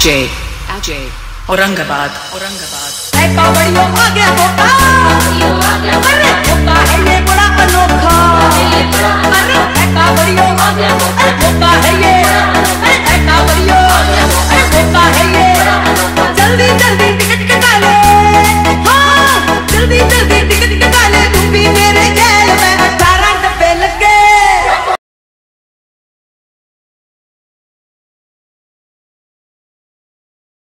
अजय औरंगाबाद है कावड़ियों आगे होता अरे होता है ये बड़ा अनोखा अरे है कावड़ियों आगे होता है ये अरे है कावड़ियों अरे होता